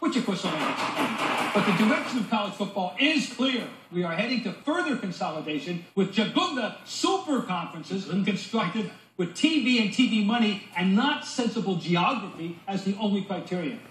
which of course only gets fun. But the direction of college football is clear. We are heading to further consolidation with Jagunda super conferences constructed with TV and TV money and not sensible geography as the only criteria.